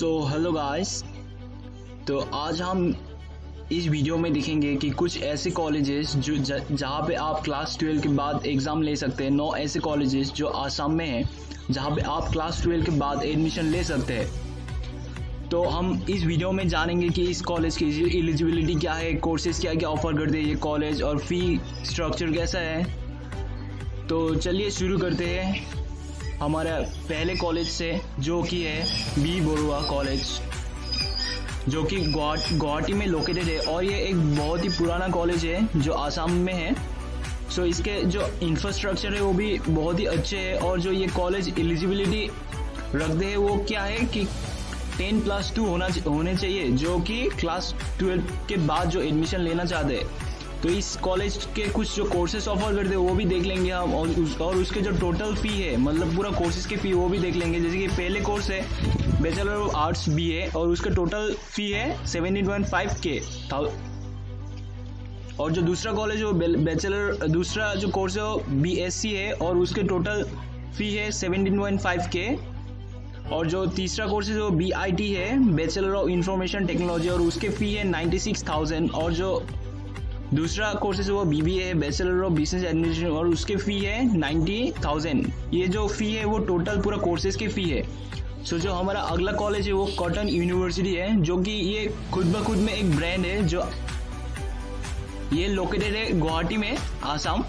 Hello guys. तो आज हम इस वीडियो में देखेंगे कि कुछ ऐसे कॉलेजेस जो जहाँ पे आप क्लास 12 के बाद एग्ज़ाम ले सकते हैं। 9 ऐसे कॉलेजेस जो आसाम में हैं जहाँ पे आप क्लास 12 के बाद एडमिशन ले सकते हैं। तो हम इस वीडियो में जानेंगे कि इस कॉलेज की एलिजिबिलिटी क्या है, कोर्सेज क्या क्या ऑफर करते हैं ये कॉलेज, और फ़ी स्ट्रक्चर कैसा है। तो चलिए शुरू करते हैं हमारा पहले कॉलेज से, जो कि है बी बरुआ कॉलेज, जो कि गुवाहाटी में लोकेटेड है। और ये एक बहुत ही पुराना कॉलेज है जो आसाम में है। इसके जो इंफ्रास्ट्रक्चर है वो भी बहुत ही अच्छे है। और जो ये कॉलेज एलिजिबिलिटी रखते हैं वो क्या है कि 10+2 होने चाहिए, जो कि क्लास 12 के बाद जो एडमिशन लेना चाहते हैं। तो इस कॉलेज के कुछ जो कोर्सेज ऑफर करते हैं वो भी देख लेंगे हम, और उसके जो टोटल फ़ी है, मतलब पूरा कोर्सेज की फ़ी वो भी देख लेंगे। जैसे कि पहले कोर्स है बैचलर ऑफ आर्ट्स BA, और उसका टोटल फ़ी है 17.5K। और जो दूसरा कॉलेज है वो दूसरा जो कोर्स है वो BSc है, और उसके टोटल फ़ी है 17.5K। और जो तीसरा कोर्स है वो BIT है, बैचलर ऑफ इंफॉर्मेशन टेक्नोलॉजी, और उसके फ़ी है 96,000। और जो दूसरा कोर्सेज वो BBA है, बैचलर ऑफ बिजनेस एडमिनिस्ट्रेशन, और उसके फ़ी है 90,000। ये जो फ़ी है वो टोटल पूरा कोर्सेज की फ़ी है। जो हमारा अगला कॉलेज है वो कॉटन यूनिवर्सिटी है, जो कि ये खुद ब खुद में एक ब्रांड है, जो ये लोकेटेड है गुवाहाटी में, आसाम।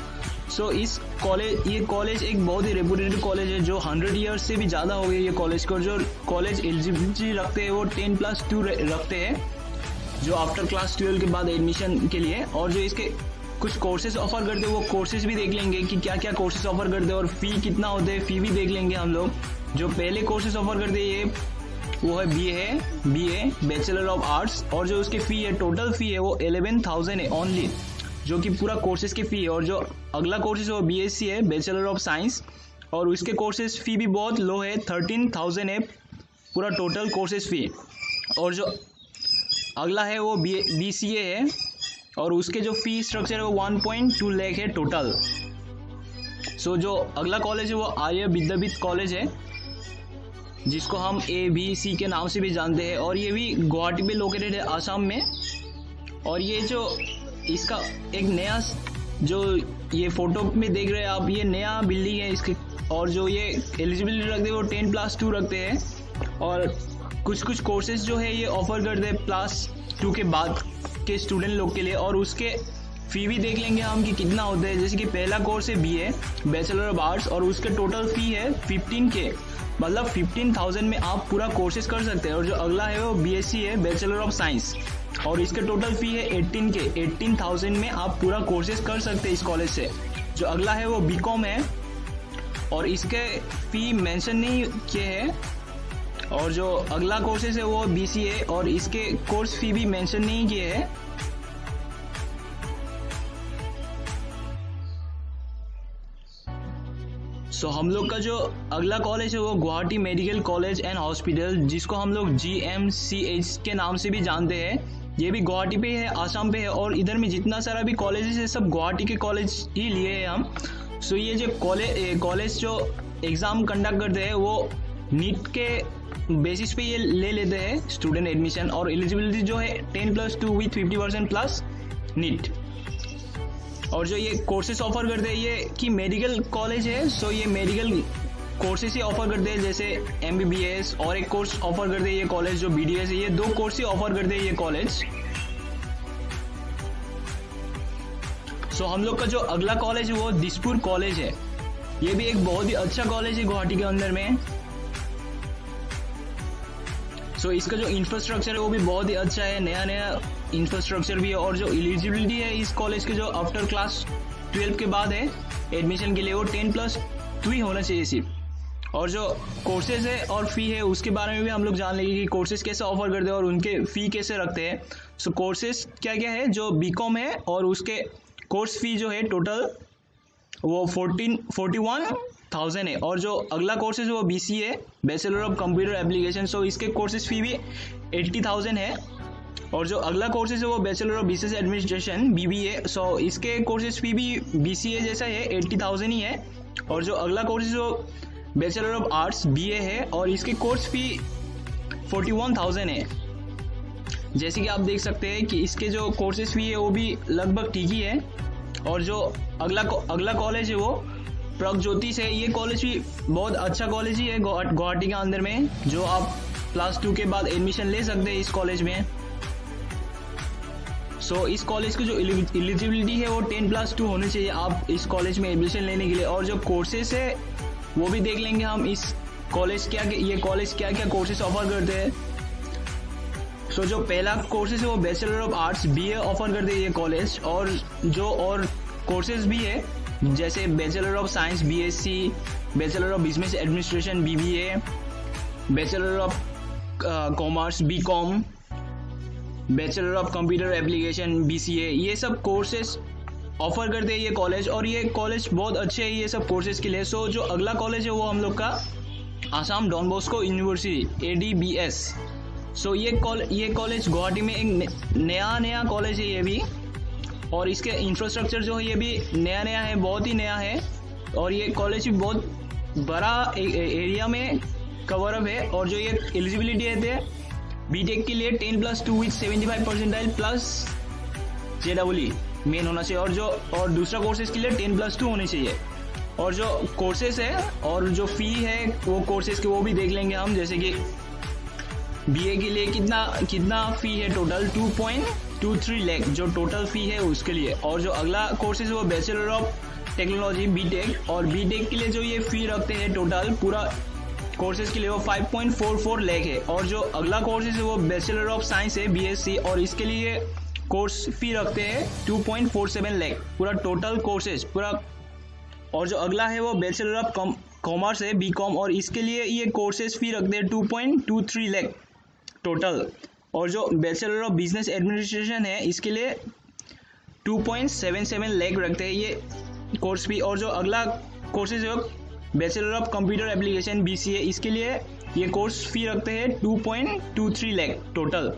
ये कॉलेज एक बहुत ही रेपुटेड कॉलेज है, जो 100 ईयर्स से भी ज़्यादा हो गए ये कॉलेज को। जो कॉलेज एलिजिबिलिटी रखते हैं वो 10+2 रखते हैं, जो आफ्टर क्लास 12 के बाद एडमिशन के लिए। और जो इसके कुछ कोर्सेज ऑफर करते हैं वो कोर्सेज भी देख लेंगे कि क्या क्या कोर्सेज ऑफर करते हैं, और फ़ी कितना होते हैं, फ़ी भी देख लेंगे हम लोग। जो पहले कोर्सेज ऑफर करते हैं ये वो है BA बैचलर ऑफ आर्ट्स, और जो उसकी फ़ी है, टोटल फ़ी है वो 11,000 है ओनली, जो कि पूरा कोर्सेज की फ़ी है। और जो अगला कोर्सेज है वो BSc है, बैचलर ऑफ साइंस, और उसके कोर्सेज फ़ी भी बहुत लो है, 13,000 है पूरा टोटल कोर्सेज फ़ी। और जो अगला है वो BCA है, और उसके जो फ़ी स्ट्रक्चर है वो 1.2 लाख है टोटल। जो अगला कॉलेज है वो आर्य विद्यापीठ कॉलेज है, जिसको हम ABC के नाम से भी जानते हैं। और ये भी गुवाहाटी में लोकेटेड है, आसाम में। और ये जो इसका एक नया, जो ये फोटो में देख रहे हैं आप, ये नया बिल्डिंग है इसके। और जो ये एलिजिबिलिटी रखते हैं वो 10+2 रखते हैं। और कुछ कोर्सेज जो है ये ऑफर करते हैं क्लास 2 के बाद के स्टूडेंट लोग के लिए। और उसके फ़ी भी देख लेंगे हम कि कितना होता है। जैसे कि पहला कोर्स है BA बैचलर ऑफ आर्ट्स, और उसके टोटल फ़ी है 15K, मतलब 15,000 में आप पूरा कोर्सेज कर सकते हैं। और जो अगला है वो BSc है, बैचलर ऑफ साइंस, और इसके टोटल फ़ी है 18K, 18,000 में आप पूरा कोर्सेज कर सकते हैं इस कॉलेज से। जो अगला है वो BCom है, और इसके फ़ी मेंशन नहीं किए हैं। और जो अगला कोर्सेज है वो BCA, और इसके कोर्स फ़ी भी मेंशन नहीं किए हैं। हम लोग का जो अगला कॉलेज है वो Guwahati medical college and hospital, जिसको हम लोग GMCH के नाम से भी जानते हैं। ये भी गुवाहाटी पे है, आसाम पे है। और इधर में जितना सारा भी कॉलेजेस है सब गुवाहाटी के कॉलेज ही लिए हैं हम। ये जो कॉलेज जो एग्ज़ाम कंडक्ट करते हैं वो नीट के बेसिस पे ये ले लेते हैं स्टूडेंट एडमिशन। और एलिजिबिलिटी जो है 10+2 विथ 50% प्लस नीट। और जो ये कोर्सेज ऑफर करते हैं ये कि मेडिकल कॉलेज है, ये मेडिकल कोर्सेज ही ऑफर करते हैं, जैसे MBBS। और एक कोर्स ऑफर करते हैं ये कॉलेज जो BDS है। ये 2 कोर्स ही ऑफर करते हैं ये कॉलेज। हम लोग का जो अगला कॉलेज है वो दिसपुर कॉलेज है। ये भी एक बहुत ही अच्छा कॉलेज है गुवाहाटी के अंदर में। इसका जो इंफ्रास्ट्रक्चर है वो भी बहुत ही अच्छा है, नया इंफ्रास्ट्रक्चर भी है। और जो एलिजिबिलिटी है इस कॉलेज के, जो आफ्टर क्लास 12 के बाद है एडमिशन के लिए, वो 10+2 होना चाहिए सिर्फ। और जो कोर्सेज है और फ़ी है उसके बारे में भी हम लोग जान लेंगे कि कोर्सेज कैसे ऑफर करते हैं और उनके फ़ी कैसे रखते हैं। कोर्सेज क्या क्या है, जो BCom है, और उसके कोर्स फ़ी जो है टोटल वो 41,000 है। और जो अगला कोर्स है वो BCA bachelor of computer application, इसके कोर्सेज फ़ी भी 80,000 है। और जो अगला कोर्सेज है वो bachelor of business administration BBA, इसके कोर्सेज फ़ी भी BCA जैसा है, 80,000 ही है। और जो अगला कोर्स है वो बैचलर ऑफ आर्ट्स BA है, और इसके कोर्स फ़ी 41,000 है। जैसे कि आप देख सकते हैं कि इसके जो कोर्सेज फी है वो भी लगभग ठीक ही है। और जो अगला कॉलेज है वो प्रगज्योतिष है। ये कॉलेज भी बहुत अच्छा कॉलेज ही है गुवाहाटी के अंदर में, जो आप +2 के बाद एडमिशन ले सकते हैं इस कॉलेज में। सो इस कॉलेज की जो एलिजिबिलिटी है वो 10+2 होनी चाहिए आप इस कॉलेज में एडमिशन लेने के लिए। और जो कोर्सेस है वो भी देख लेंगे हम, इस कॉलेज ये कॉलेज क्या क्या कोर्सेज ऑफर करते हैं। सो जो पहला कोर्सेज है वो bachelor of arts BA offer करते हैं ये कॉलेज। और जो और कोर्सेज भी है जैसे bachelor of science BSc, bachelor of business administration BBA, bachelor of commerce BCom, bachelor of computer application BCA, ये सब कोर्सेज ऑफर करते हैं ये कॉलेज। और ये कॉलेज बहुत अच्छे हैं ये सब कोर्सेज के लिए। सो जो अगला कॉलेज है वो हम लोग का Assam Don Bosco university ADBS। So ये कॉलेज गुवाहाटी में एक नया कॉलेज है ये भी। और इसके इंफ्रास्ट्रक्चर जो है ये भी नया है, बहुत ही नया है। और ये कॉलेज भी बहुत बड़ा एरिया में कवर अप है। और जो ये एलिजिबिलिटी है बीटेक के लिए 10+2 with 75 percentile plus JEE main होना चाहिए। और दूसरा कोर्सेज के लिए 10+2 होनी चाहिए। और जो कोर्सेज है और जो फी है वो कोर्सेज के वो भी देख लेंगे हम। जैसे कि BA के लिए कितना फी है टोटल 2.23 लाख जो टोटल फी है उसके लिए। और जो अगला कोर्सेज है वो बैचलर ऑफ टेक्नोलॉजी BTech, और BTech के लिए जो ये फी रखते हैं टोटल पूरा कोर्सेज के लिए वो 5.44 लाख है। और जो अगला कोर्सेज है वो बैचलर ऑफ साइंस है BSc, और इसके लिए कोर्स फी रखते हैं 2.47 लाख पूरा टोटल कोर्सेज पूरा। और जो अगला है वो बैचलर ऑफ कॉमर्स है BCom, और इसके लिए ये कोर्सेज फी रखते हैं 2.23 लाख टोटल। और जो बैचलर ऑफ बिजनेस एडमिनिस्ट्रेशन है इसके लिए 2.77 लाख रखते हैं ये कोर्स फी। और जो अगला कोर्सेज है bachelor of computer application BCA, इसके लिए ये कोर्स फी रखते हैं 2.23 लाख टोटल।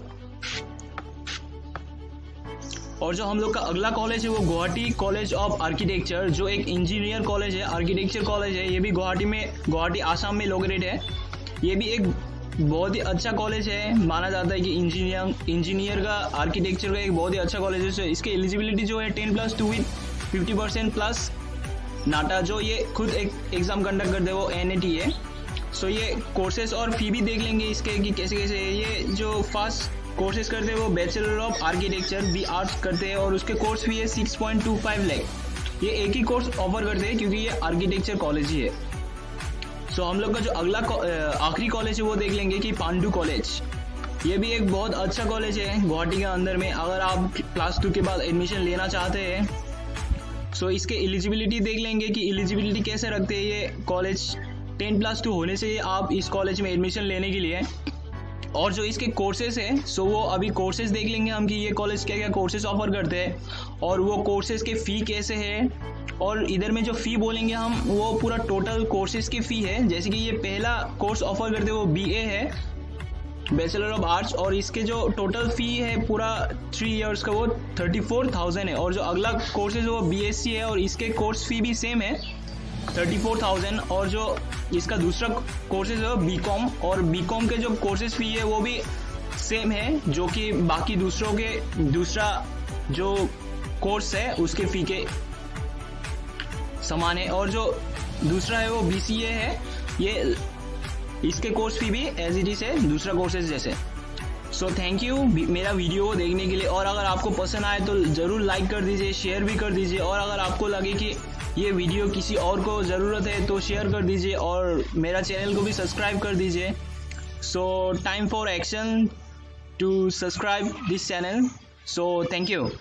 और जो हम लोग का अगला कॉलेज है वो गुवाहाटी कॉलेज ऑफ आर्किटेक्चर, जो एक इंजीनियर कॉलेज है, आर्किटेक्चर कॉलेज है। ये भी गुवाहाटी आसाम में लोकेटेड है। ये भी एक बहुत ही अच्छा कॉलेज है, माना जाता है कि इंजीनियर का आर्किटेक्चर का एक बहुत ही अच्छा कॉलेज है। so, इसके एलिजिबिलिटी जो है 10+2 विथ 50% प्लस नाटा, जो ये खुद एक एग्जाम कंडक्ट करते हैं वो NAT है। सो ये कोर्सेज और फी भी देख लेंगे इसके कि कैसे है। ये जो फर्स्ट कोर्सेज करते हैं वो बैचलर ऑफ आर्किटेक्चर BArts करते हैं, और उसके कोर्स फी है 6.25 लाख। ये एक ही कोर्स ऑफर करते हैं क्योंकि ये आर्किटेक्चर कॉलेज ही है। सो हम लोग का जो अगला आखिरी कॉलेज है वो देख लेंगे कि पांडु कॉलेज। ये भी एक बहुत अच्छा कॉलेज है गुवाहाटी के अंदर में। अगर आप +2 के बाद एडमिशन लेना चाहते हैं सो इसके एलिजिबिलिटी देख लेंगे कि एलिजिबिलिटी कैसे रखते हैं ये कॉलेज। 10+2 होने से आप इस कॉलेज में एडमिशन लेने के लिए। और जो इसके कोर्सेज है सो वो अभी कोर्सेज देख लेंगे हम कि ये कॉलेज क्या क्या कोर्सेज ऑफर करते हैं और वो कोर्सेज के फ़ी कैसे है। और इधर में जो फ़ी बोलेंगे हम वो पूरा टोटल कोर्सेज की फ़ी है। जैसे कि ये पहला कोर्स ऑफर करते हैं वो BA है, बैचलर ऑफ आर्ट्स, और इसके जो टोटल फ़ी है पूरा 3 इयर्स का वो 34,000 है। और जो अगला कोर्सेज है वो BSc है, और इसके कोर्स फ़ी भी सेम है 34,000। और जो इसका दूसरा कोर्सेज है BCom, और BCom के जो कोर्सेज फ़ी है वो भी सेम है जो कि बाकी दूसरा जो कोर्स है उसके फ़ी के समान है। और जो दूसरा है वो BCA है, ये इसके कोर्स फी भी एज इट इज़ है दूसरा कोर्सेज जैसे। सो थैंक यू मेरा वीडियो देखने के लिए। और अगर आपको पसंद आए तो ज़रूर लाइक कर दीजिए, शेयर भी कर दीजिए। और अगर आपको लगे कि ये वीडियो किसी और को ज़रूरत है तो शेयर कर दीजिए, और मेरा चैनल को भी सब्सक्राइब कर दीजिए। So time for action to subscribe this channel. So thank you.